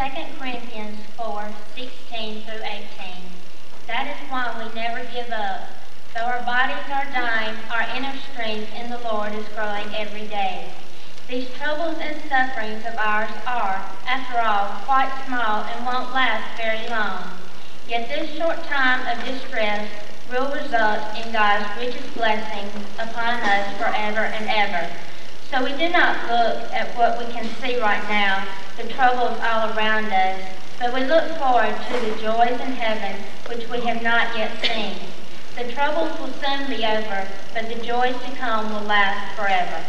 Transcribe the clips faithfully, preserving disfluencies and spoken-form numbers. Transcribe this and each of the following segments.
Second Corinthians four, sixteen through eighteen. That is why we never give up. Though our bodies are dying, our inner strength in the Lord is growing every day. These troubles and sufferings of ours are, after all, quite small and won't last very long. Yet this short time of distress will result in God's richest blessings upon us forever and ever. So we do not look at what we can see right now, the troubles all around us, but we look forward to the joys in heaven which we have not yet seen. The troubles will soon be over, but the joys to come will last forever.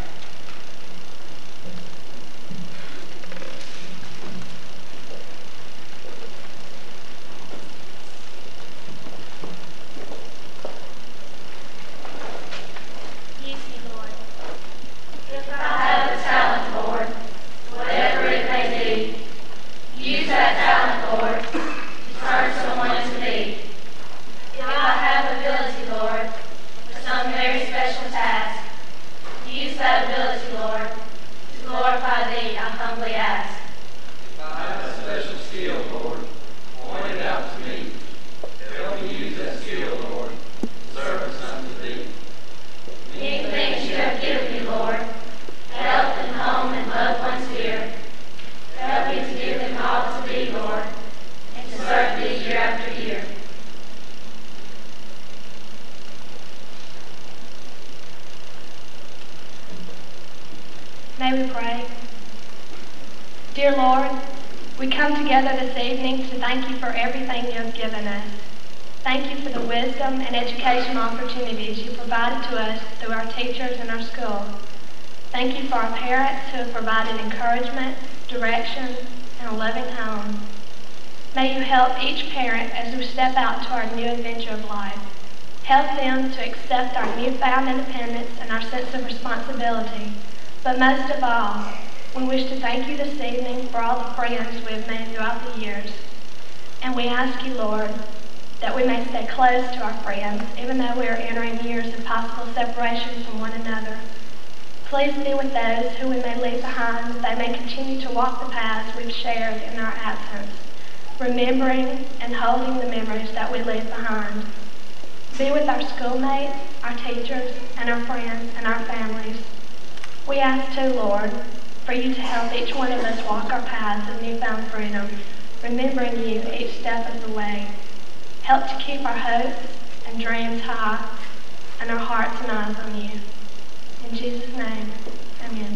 May we pray. Dear Lord, we come together this evening to thank you for everything you have given us. Thank you for the wisdom and educational opportunities you provided to us through our teachers and our school. Thank you for our parents who have provided encouragement, direction, and a loving home. May you help each parent as we step out to our new adventure of life. Help them to accept our newfound independence and our sense of responsibility. But most of all, we wish to thank you this evening for all the friends we have made throughout the years. And we ask you, Lord, that we may stay close to our friends, even though we are entering years of possible separation from one another. Please be with those who we may leave behind, that they may continue to walk the paths we've shared in our absence, remembering and holding the memories that we leave behind. Be with our schoolmates, our teachers, and our friends, and our families. We ask too, Lord, for you to help each one of us walk our paths of newfound freedom, remembering you each step of the way. Help to keep our hopes and dreams high, and our hearts and eyes on you. In Jesus' name, amen.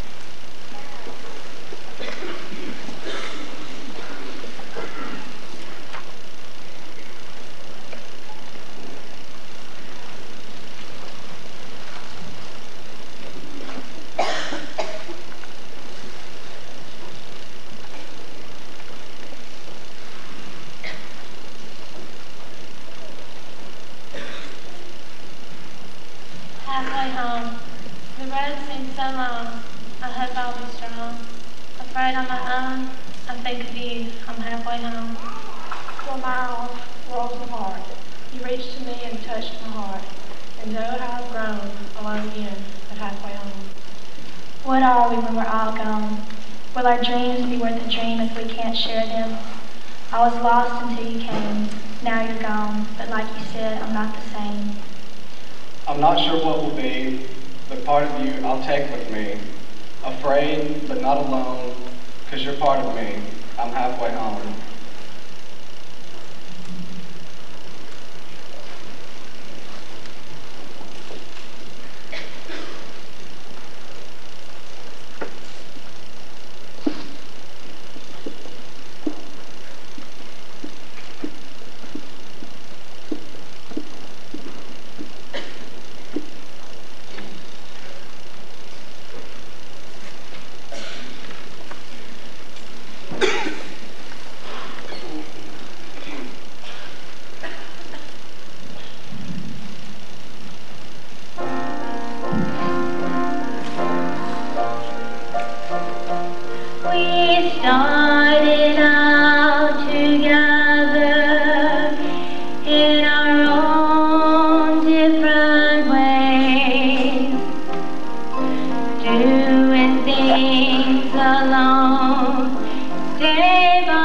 Halfway home. The road seems so long. I hope I'll be strong. Afraid on my own, I think of you. I'm halfway home. For miles, worlds apart, you reached to me and touched my heart. And though how I've grown, alone again, but halfway home. What are we when we're all gone? Will our dreams be worth a dream if we can't share them? I was lost until you came. Now you're gone, but like you said, I'm not the same. I'm not sure what will be, but part of you I'll take with me. Afraid, but not alone, because you're part of me. I'm halfway home.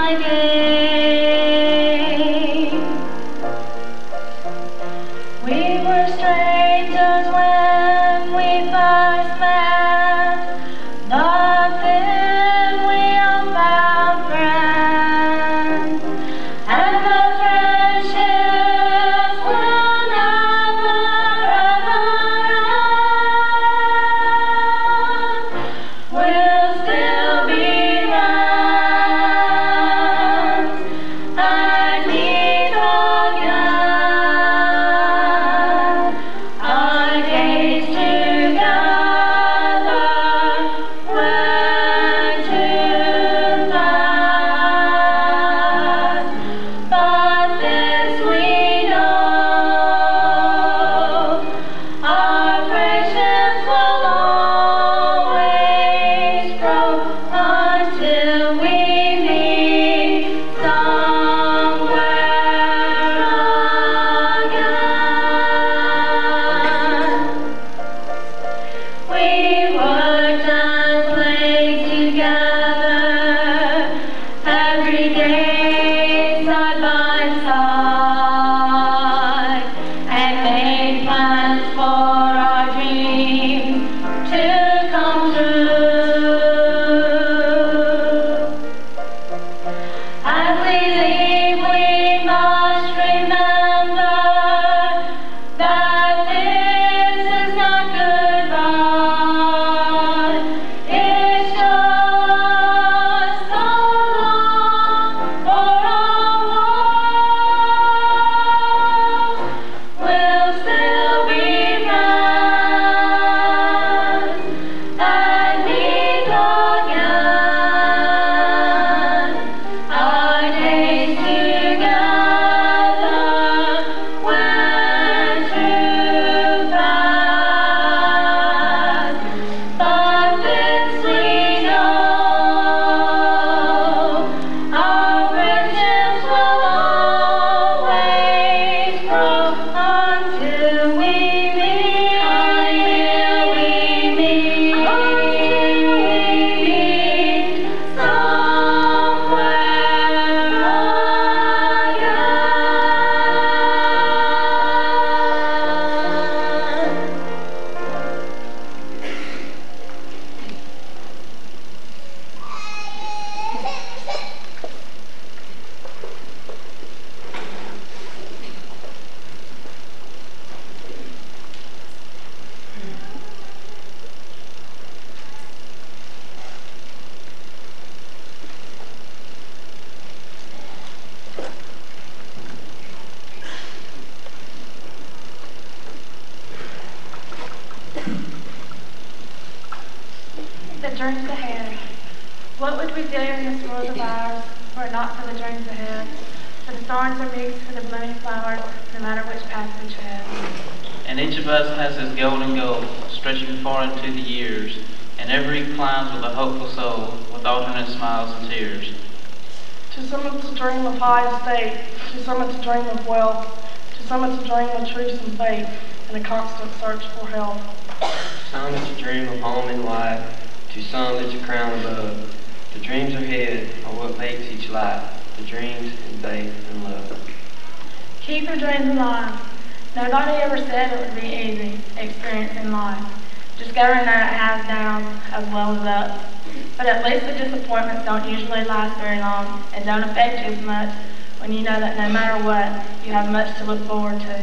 The dreams ahead. What would we do in this world of ours were it not for the dreams ahead? For the thorns are mixed for the blooming flowers, no matter which path we tread. And each of us has his golden goal, stretching far into the years, and every climbs with a hopeful soul, with alternate smiles and tears. To some it's a dream of high estate, to some it's a dream of wealth, to some it's a dream of truth and faith, and a constant search for health. To some it's a dream of home and life, to some it's a crown above. The dreams ahead are what makes each life, the dreams and faith and love. Keep your dreams alive. Nobody ever said it would be easy, experiencing life. Discovering that it has downs as well as ups. But at least the disappointments don't usually last very long and don't affect you as much when you know that no matter what, you have much to look forward to.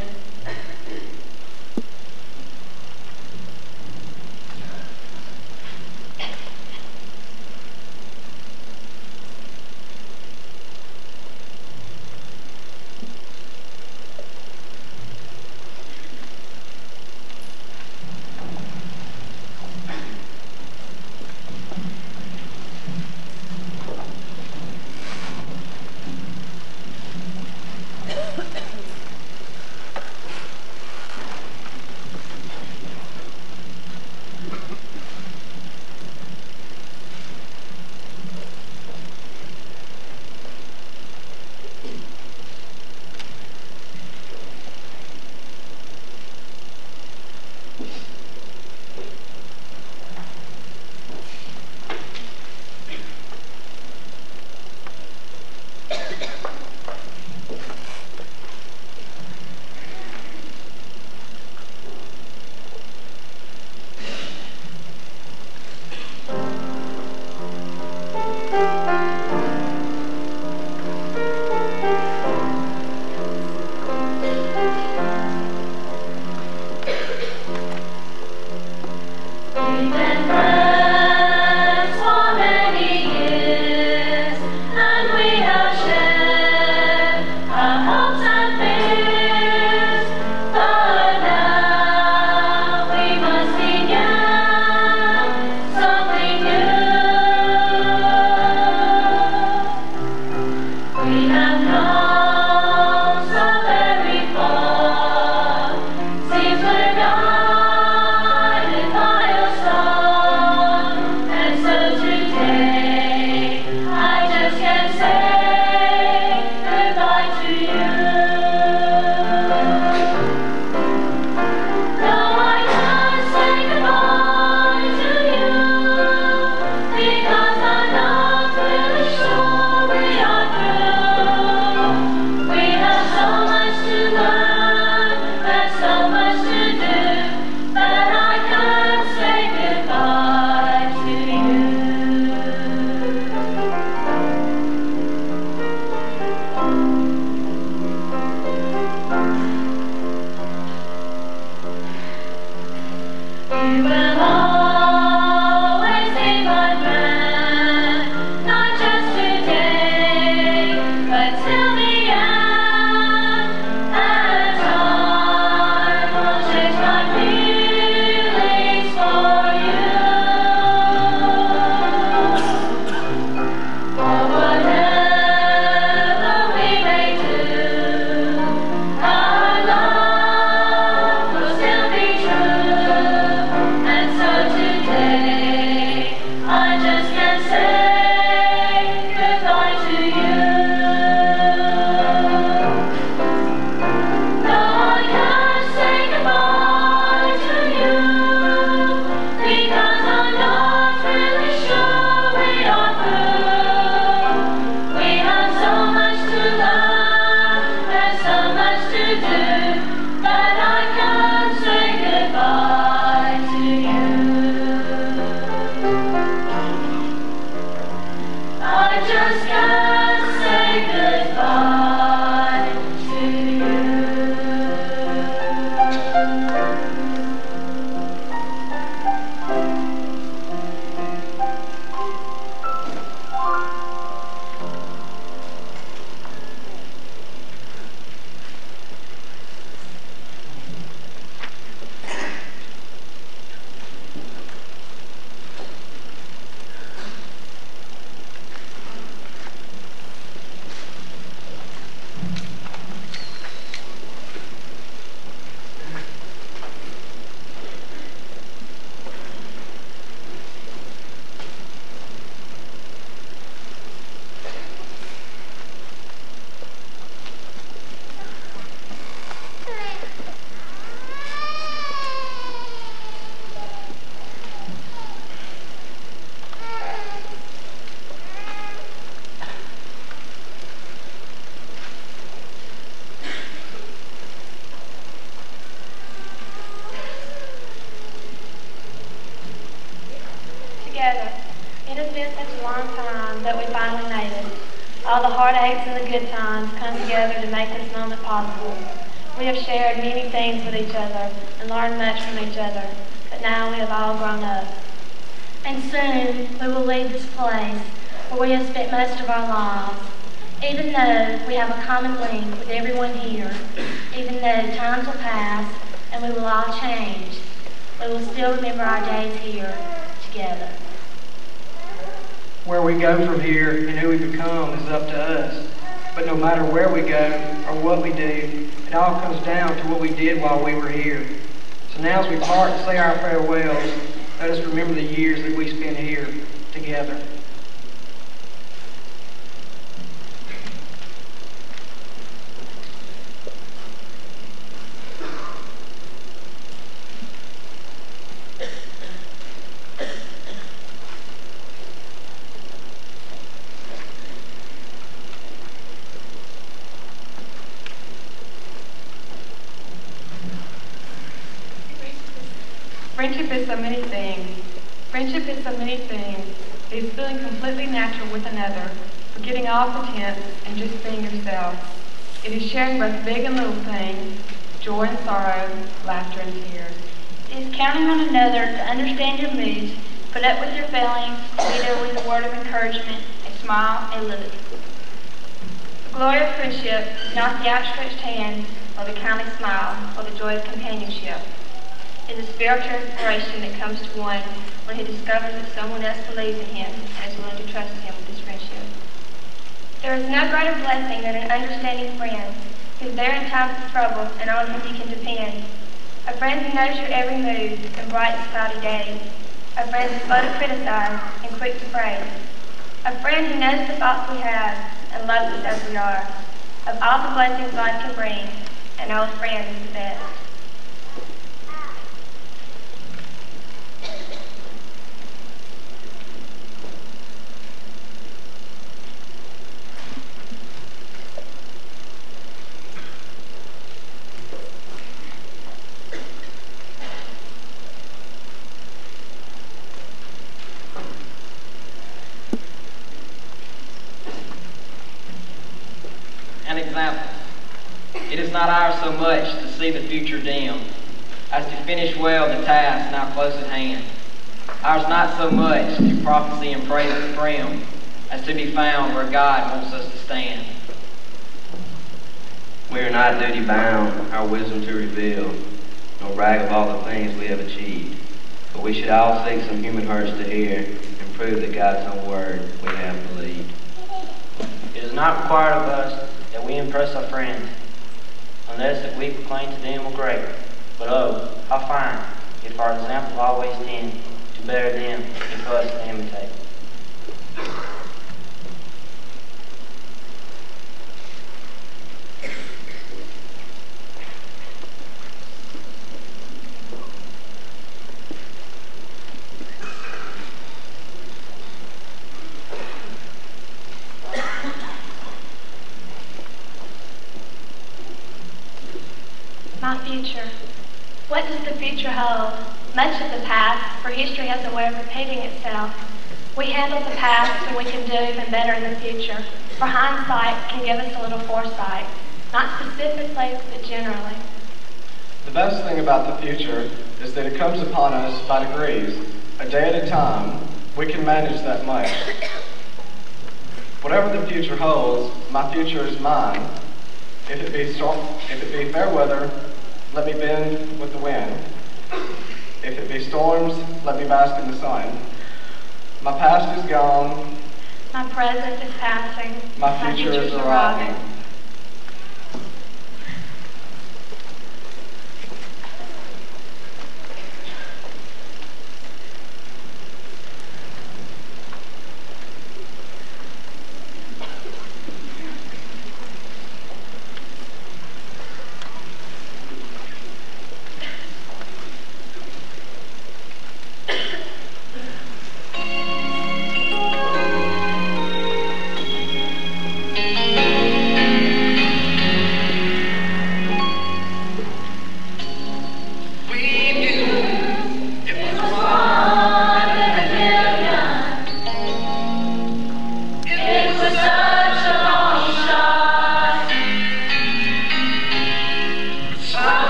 Together, it has been such a long time that we finally made it. All the heartaches and the good times come together to make this moment possible. We have shared many things with each other and learned much from each other, but now we have all grown up. And soon we will leave this place where we have spent most of our lives. Even though we have a common link with everyone here, even though times will pass and we will all change, we will still remember our days here together. Where we go from here and who we become is up to us. But no matter where we go or what we do, it all comes down to what we did while we were here. So now as we part and say our farewells, let us remember the years that we spent here together. Friendship is so many things. Friendship is so many things. It is feeling completely natural with another, forgetting all pretense and just being yourself. It is sharing both big and little things, joy and sorrow, laughter and tears. It is counting on another to understand your moods, put up with your feelings, to be there with a word of encouragement, a smile, a look. The glory of friendship is not the outstretched hand, or the kindly smile, or the joy of companionship. It is a spiritual inspiration that comes to one when he discovers that someone else believes in him and is willing to trust him with his friendship. There is no greater blessing than an understanding friend, who's there in times of trouble and on whom you can depend. A friend who knows your every mood and brightens cloudy days. A friend who's slow to criticize and quick to praise. A friend who knows the thoughts we have and loves us as we are. Of all the blessings life can bring, an old friend is the best. An example. It is not ours so much to see the future dim, as to finish well the task now close at hand. Ours not so much to prophecy and praise the prim, as to be found where God wants us to stand. We are not duty bound our wisdom to reveal, nor brag of all the things we have achieved. But we should all seek some human hearts to hear, and prove that God's own word we have believed. It is not required of us that we impress our friends, unless that we proclaim to them we're great. But oh, how fine, if our example always tend to better them if us to imitate. My future. What does the future hold? Much of the past, for history has a way of repeating itself. We handle the past so we can do even better in the future. For hindsight can give us a little foresight, not specifically, but generally. The best thing about the future is that it comes upon us by degrees. A day at a time, we can manage that much. Whatever the future holds, my future is mine. If it be storm, if it be fair weather, let me bend with the wind. If it be storms, let me bask in the sun. My past is gone. My present is passing. My future, My future is arriving. arriving.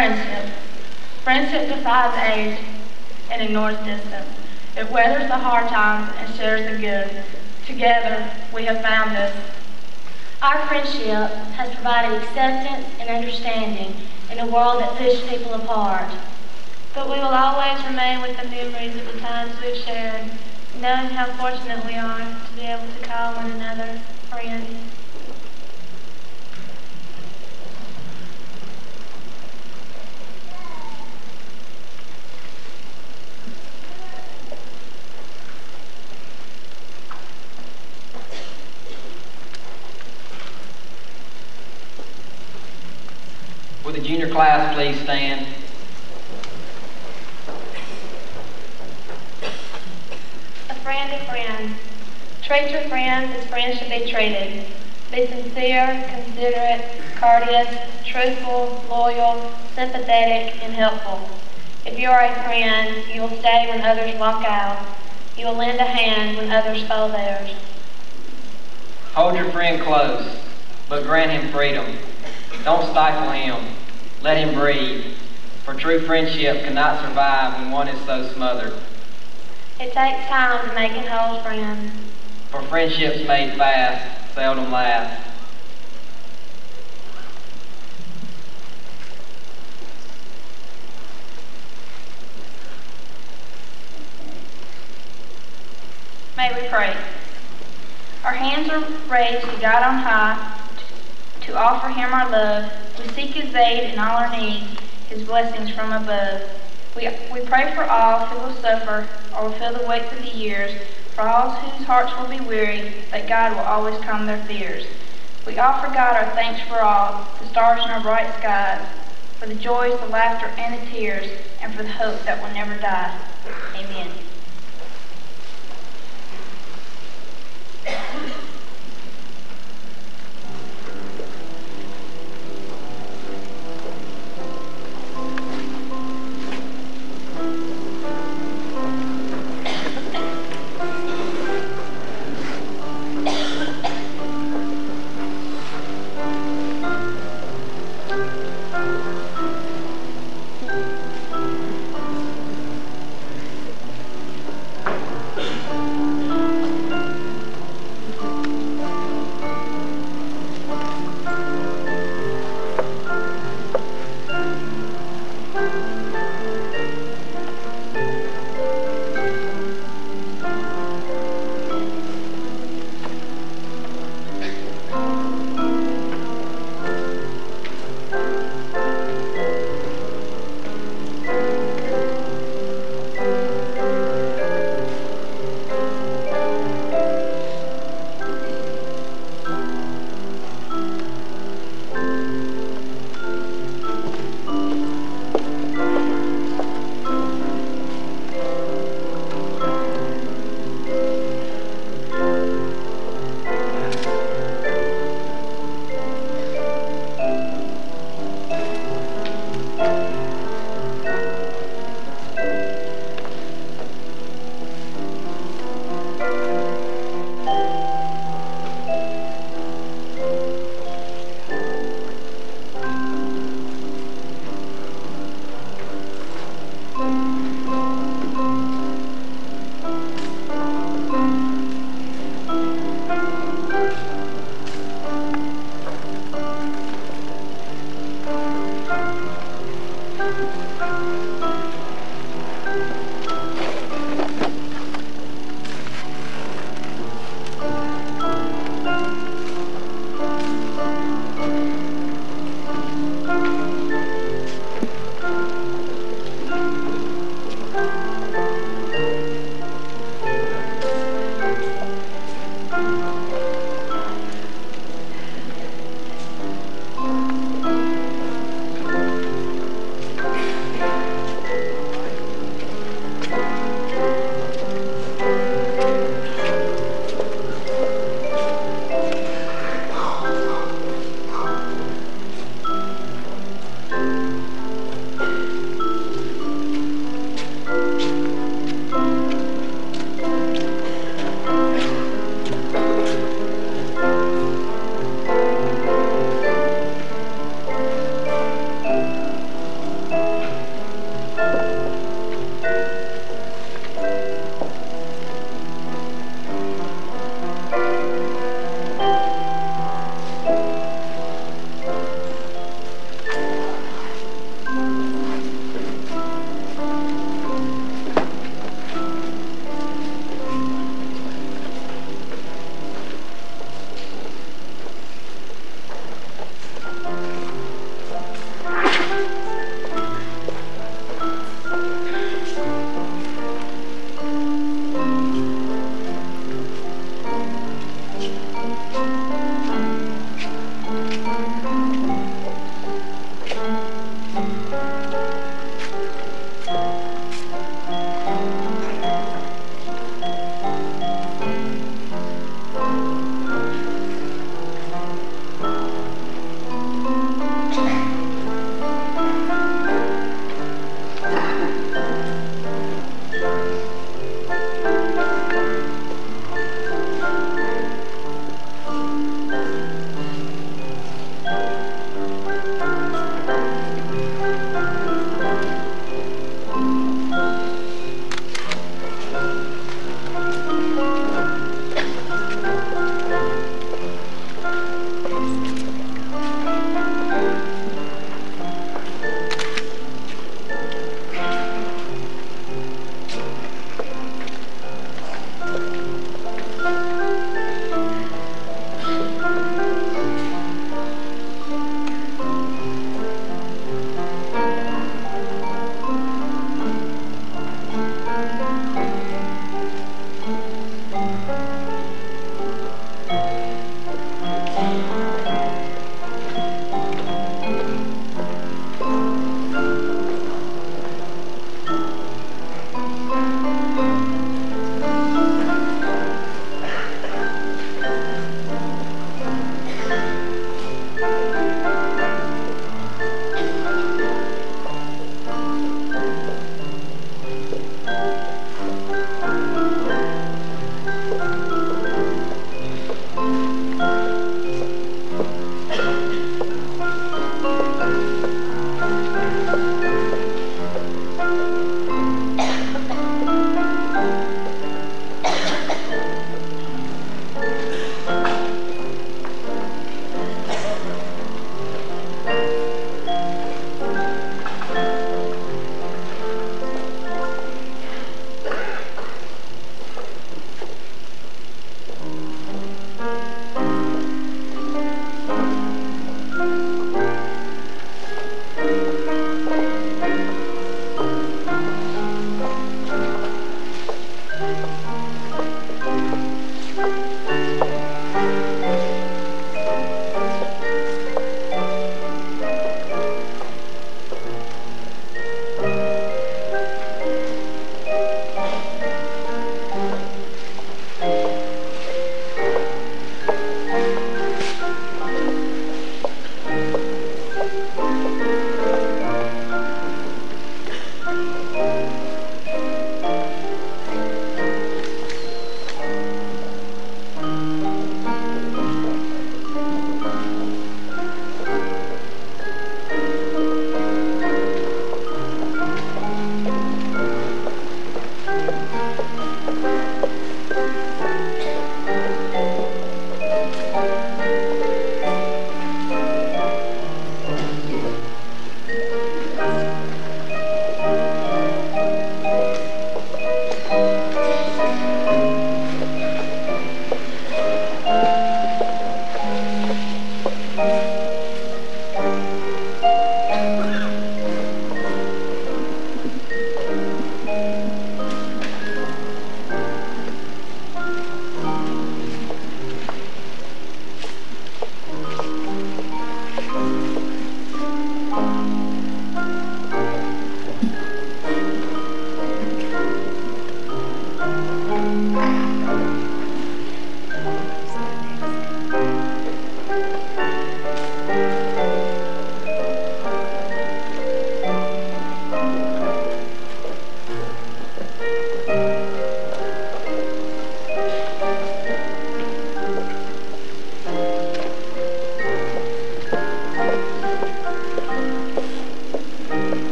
Friendship. Friendship defies age and ignores distance. It weathers the hard times and shares the good. Together, we have found this. Our friendship has provided acceptance and understanding in a world that pushes people apart. But we will always remain with the memories of the times we've shared, knowing how fortunate we are to be able to call one another friends. Will the junior class please stand? A friend of friends. Treat your friends as friends should be treated. Be sincere, considerate, courteous, truthful, loyal, sympathetic, and helpful. If you are a friend, you will stay when others walk out. You will lend a hand when others fold theirs. Hold your friend close, but grant him freedom. Don't stifle him. Let him breathe. For true friendship cannot survive when one is so smothered. It takes time to make and hold friends. For friendships made fast seldom last. May we pray. Our hands are raised to God on high to offer him our love. We seek his aid in all our needs, his blessings from above. We, we pray for all who will suffer or will feel the weight of the years, for all whose hearts will be weary, that God will always calm their fears. We offer God our thanks for all, the stars in our bright skies, for the joys, the laughter, and the tears, and for the hope that will never die. Amen.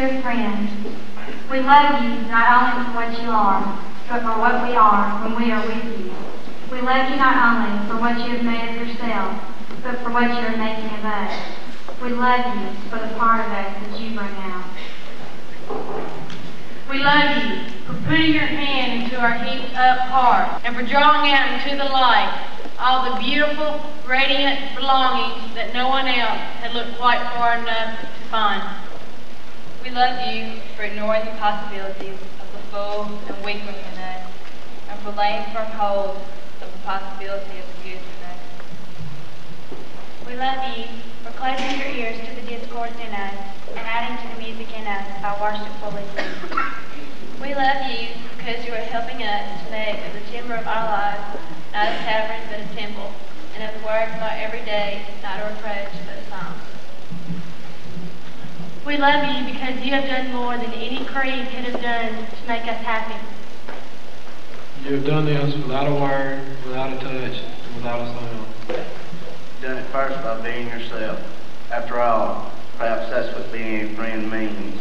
dear friend. We love you not only for what you are, but for what we are when we are with you. We love you not only for what you have made of yourself, but for what you are making of us. We love you for the part of us that you bring out. We love you for putting your hand into our heaped up heart and for drawing out into the light all the beautiful, radiant belongings that no one else had looked quite far enough to find. We love you for ignoring the possibilities of the fool and weakling in us, and for laying firm hold of the possibility of the good in us. We love you for closing your ears to the discords in us and adding to the music in us by worshipful listening. We love you because you are helping us to make of the timber of our lives not a tavern but a temple, and of the word of our every day not a reproach but a song. We love you because you have done more than any creed could have done to make us happy. You have done this without a word, without a touch, and without a sound. You've done it first by being yourself. After all, perhaps that's what being a friend means.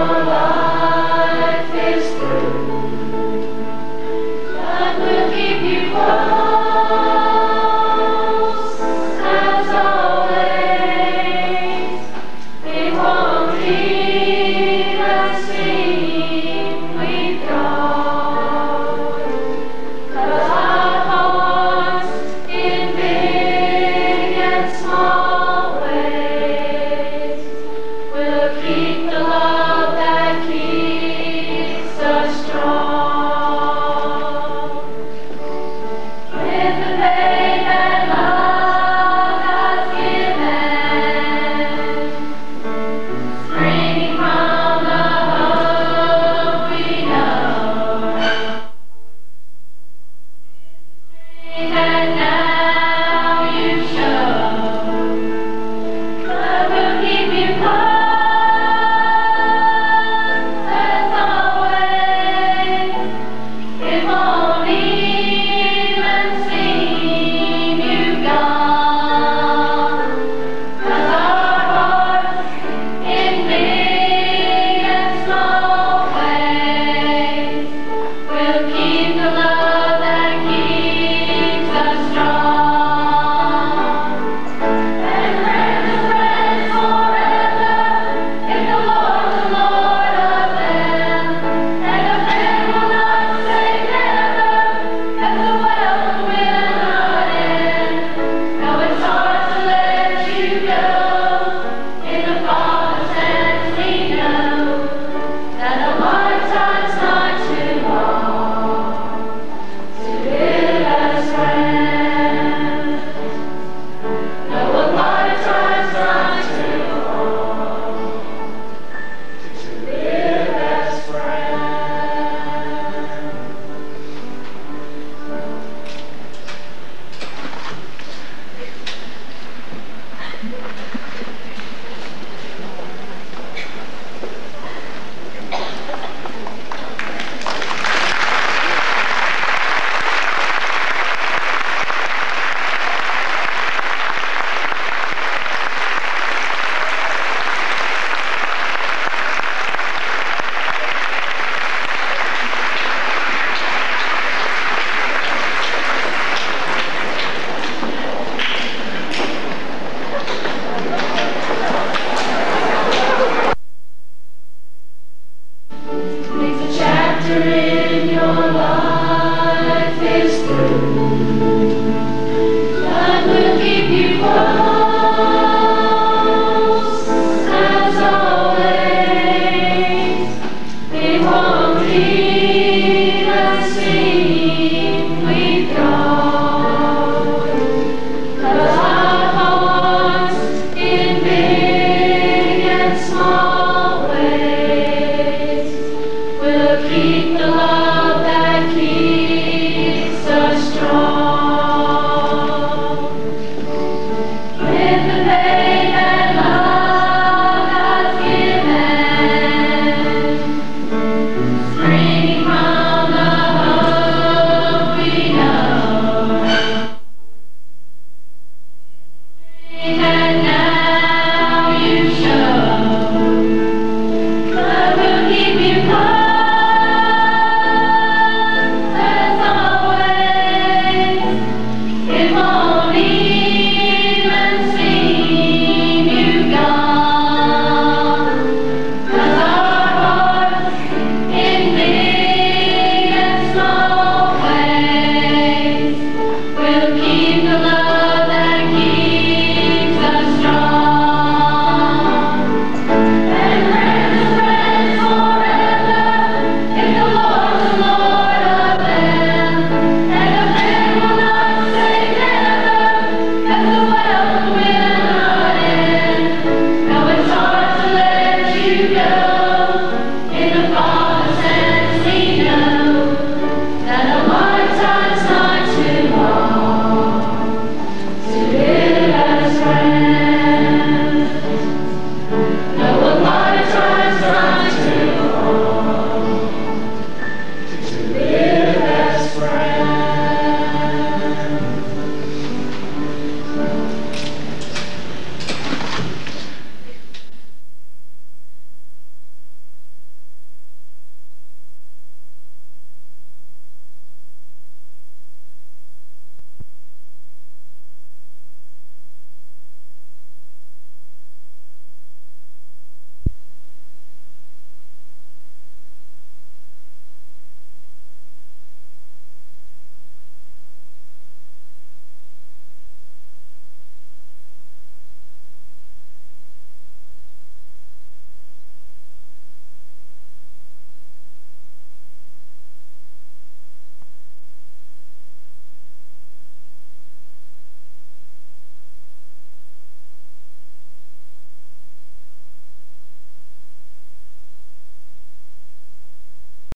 And now you show, I will keep you close.